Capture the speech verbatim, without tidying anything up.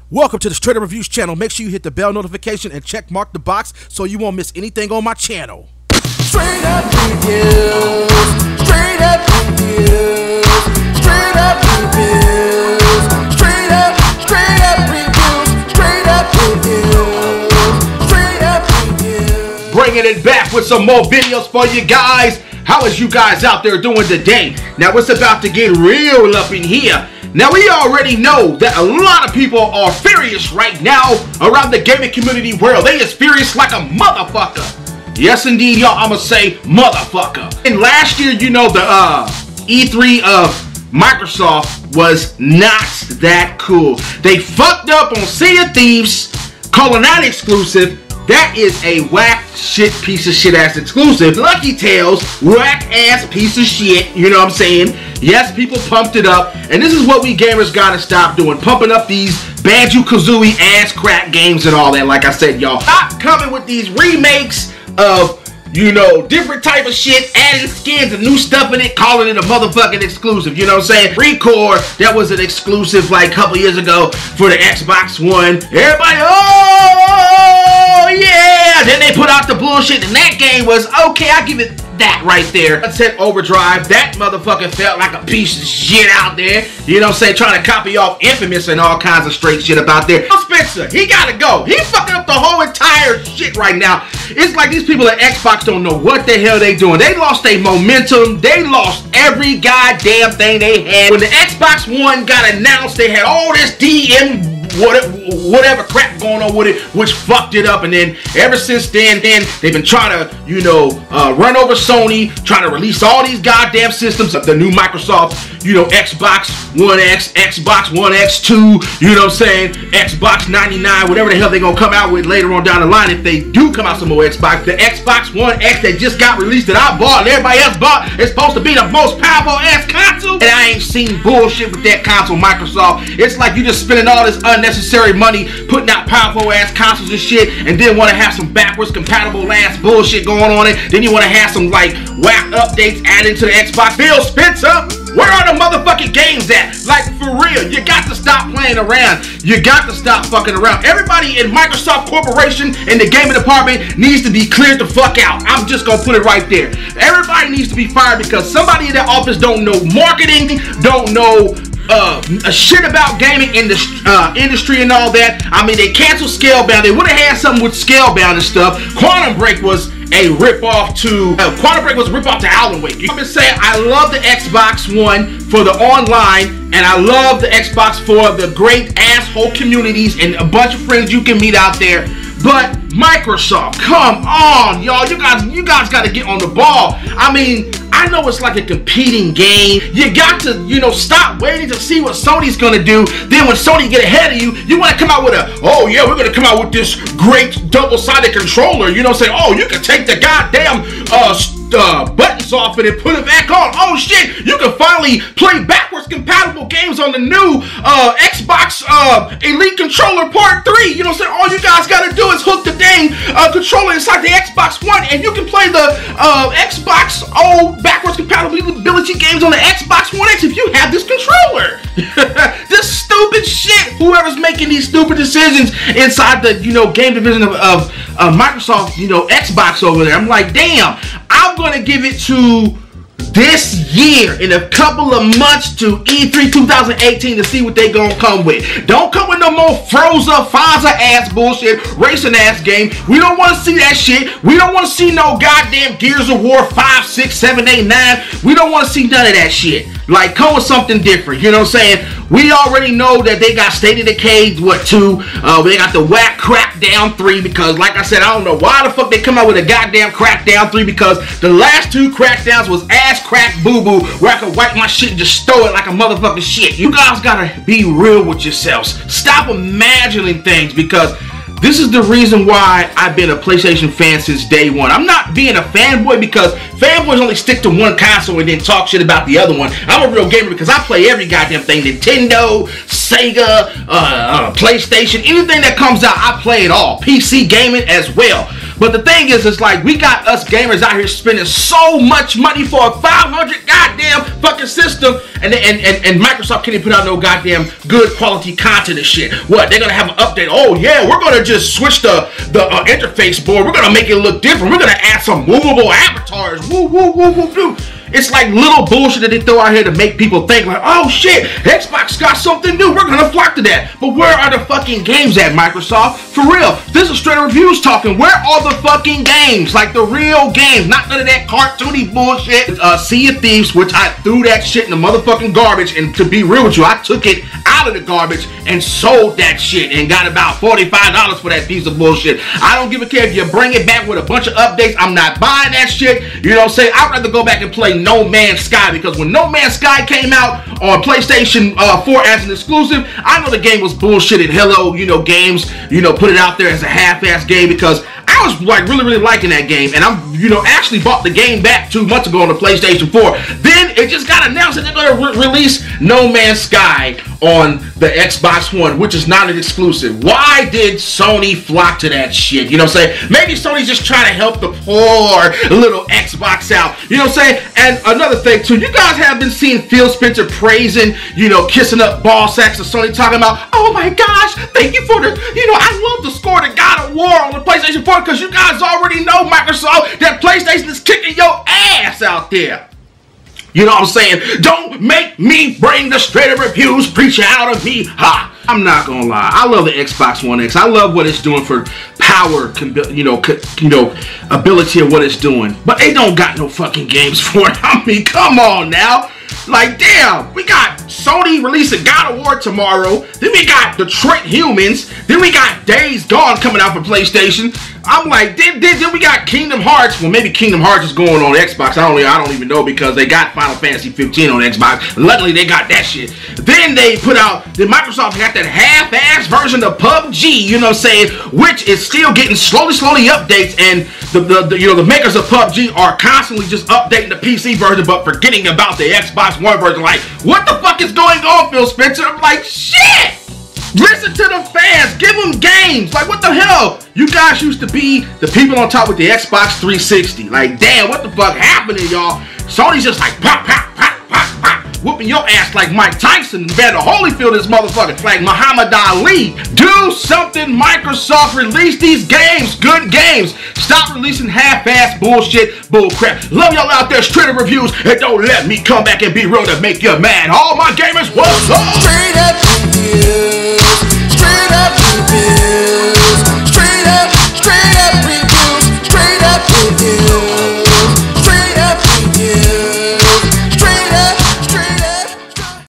Welcome to the Straight Up Reviews channel. Make sure you hit the bell notification and check mark the box so you won't miss anything on my channel. Straight Up Reviews, Straight Up Reviews, Straight Up Reviews, Straight Up, Straight Up Reviews, Straight Up Reviews, Straight Up Reviews. Bringing it back with some more videos for you guys. How is you guys out there doing today? Now it's about to get real up in here. Now we already know that a lot of people are furious right now around the gaming community world. They is furious like a motherfucker. Yes indeed, y'all, I'ma say motherfucker. And last year, you know, the uh, E three of Microsoft was not that cool. They fucked up on Sea of Thieves, calling that exclusive. That is a whack shit piece of shit ass exclusive. Lucky Tales, whack ass piece of shit, you know what I'm saying? Yes, people pumped it up, and this is what we gamers gotta stop doing, pumping up these Banjo-Kazooie ass crack games and all that. Like I said, y'all, stop coming with these remakes of, you know, different type of shit, adding skins and new stuff in it, calling it a motherfucking exclusive, you know what I'm saying? Recore, that was an exclusive like a couple years ago for the Xbox One. Everybody, oh yeah! Then they put out the bullshit, and that game was okay. I give it that right there. Sunset Overdrive, that motherfucker felt like a piece of shit out there. You know what I'm saying? Trying to copy off Infamous and all kinds of straight shit about there. Phil Spencer, he gotta go. He fucking up the whole entire shit right now. It's like these people at Xbox don't know what the hell they doing. They lost their momentum. They lost every goddamn thing they had. When the Xbox One got announced, they had all this D M Whatever, whatever crap going on with it, which fucked it up. And then ever since then, then they've been trying to, you know, uh, run over Sony, trying to release all these goddamn systems of the new Microsoft, you know, Xbox One X, Xbox One X two, you know what I'm saying, Xbox ninety-nine, whatever the hell they're gonna come out with later on down the line if they do come out some more Xbox. The Xbox One X that just got released that I bought and everybody else bought is supposed to be the most powerful ass console, and I ain't seen bullshit with that console, Microsoft. It's like you just spending all this unnecessary Necessary money putting out powerful ass consoles and shit, and then want to have some backwards compatible ass bullshit going on it. Then you want to have some like whack updates added to the Xbox. Phil Spencer, where are the motherfucking games at? Like for real, you got to stop playing around. You got to stop fucking around. Everybody in Microsoft Corporation in the gaming department needs to be cleared the fuck out. I'm just gonna put it right there. Everybody needs to be fired because somebody in that office don't know marketing, don't know Uh, a shit about gaming in the uh, industry and all that. I mean, they canceled Scalebound. They would have had something with Scalebound and stuff. Quantum Break was a rip-off to uh, Quantum Break was a rip-off to Alan Wake. I'm just saying, I love the Xbox One for the online, and I love the Xbox for the great asshole communities and a bunch of friends you can meet out there. But Microsoft, come on, y'all. You guys, you guys got to get on the ball. I mean, I know it's like a competing game. You got to, you know, stop waiting to see what Sony's gonna do. Then when Sony get ahead of you, you want to come out with a, oh yeah, we're gonna come out with this great double-sided controller. You know, say, oh, you can take the goddamn uh, uh, buttons off it and put it back on. Oh shit, you can finally play backwards compatible games on the new uh, Xbox uh, Elite Controller Part three. You know what I'm saying? All you guys gotta do is hook the dang uh, controller inside the Xbox One, and you can play the uh, Xbox old backwards compatibility games on the Xbox One X if you have this controller. This stupid shit. Whoever's making these stupid decisions inside the, you know, game division of, of uh, Microsoft, you know, Xbox over there, I'm like, damn, I'm gonna give it to this year, in a couple of months, to E three two thousand eighteen to see what they gonna come with. Don't come with no more Forza, Forza ass bullshit, racing ass game. We don't want to see that shit. We don't want to see no goddamn Gears of War five, six, seven, eight, nine. We don't want to see none of that shit. Like, come with something different, you know what I'm saying? We already know that they got State of Decay, what, two? Uh, they got the whack Crackdown three, because, like I said, I don't know why the fuck they come out with a goddamn Crackdown three, because the last two Crackdowns was ass crack boo-boo, where I could wipe my shit and just stow it like a motherfucking shit. You guys gotta be real with yourselves. Stop imagining things, because this is the reason why I've been a PlayStation fan since day one. I'm not being a fanboy because fanboys only stick to one console and then talk shit about the other one. I'm a real gamer because I play every goddamn thing. Nintendo, Sega, uh, uh, PlayStation, anything that comes out, I play it all. P C gaming as well. But the thing is, it's like we got us gamers out here spending so much money for a five hundred goddamn fucking system, and and and, and Microsoft can't even put out no goddamn good quality content and shit. What, they're gonna have an update? Oh yeah, we're gonna just switch the the uh, interface board. We're gonna make it look different. We're gonna add some movable avatars. Woo woo woo woo woo. It's like little bullshit that they throw out here to make people think like, oh shit, Xbox got something new, we're gonna flock to that. But where are the fucking games at, Microsoft? For real, this is Straight Up Reviews talking. Where are the fucking games? Like the real games, not none of that cartoony bullshit. Uh, Sea of Thieves, which I threw that shit in the motherfucking garbage, and to be real with you, I took it out of the garbage and sold that shit and got about forty-five dollars for that piece of bullshit. I don't give a care if you bring it back with a bunch of updates. I'm not buying that shit. You know what I'm saying? I'd rather go back and play No Man's Sky, because when No Man's Sky came out on PlayStation uh, four as an exclusive, I know the game was bullshit, and Hello, you know, Games, you know, put it out there as a half-ass game, because I was like really, really liking that game, and I'm, you know, actually bought the game back two months ago on the PlayStation four. Then it just got announced that they're going to re release No Man's Sky on the Xbox One, which is not an exclusive. Why did Sony flock to that shit? You know what I'm saying? Maybe Sony's just trying to help the poor little Xbox out. You know what I'm saying? And another thing too, you guys have been seeing Phil Spencer praising, you know, kissing up ball sacks of Sony, talking about, oh my gosh, thank you for the, you know, I love the score to God of War on the PlayStation four, because you guys already know, Microsoft, that PlayStation is kicking your ass out there. You know what I'm saying? Don't make me bring the Straight Up Reviews preacher out of me. Ha! I'm not gonna lie. I love the Xbox One X. I love what it's doing for power, you know, you know, ability of what it's doing. But they don't got no fucking games for it. I mean, come on now. Like, damn, we got Sony releasing God of War tomorrow. Then we got Detroit Humans. Then we got Days Gone coming out for PlayStation. I'm like, then, then, then we got Kingdom Hearts. Well, maybe Kingdom Hearts is going on Xbox. I don't, I don't even know, because they got Final Fantasy fifteen on Xbox. Luckily, they got that shit. Then they put out, then Microsoft got that half-ass version of P U B G, you know what I'm saying, which is still getting slowly, slowly updates, and the, the, the, you know, the makers of P U B G are constantly just updating the P C version, but forgetting about the Xbox One version. Like, what the fuck is going on, Phil Spencer? I'm like, shit! Listen to the fans, give them games. Like, what the hell? You guys used to be the people on top with the Xbox three sixty. Like, damn, what the fuck happened to y'all? Sony's just like pop, pop, pop, pop, pop, whooping your ass like Mike Tyson and Vander Holyfield, this motherfucker, like Muhammad Ali. Do something, Microsoft. Release these games, good games. Stop releasing half-ass bullshit, bullcrap. Love y'all out there, Straight Up Reviews, and don't let me come back and be real to make you mad. All my gamers, what's up?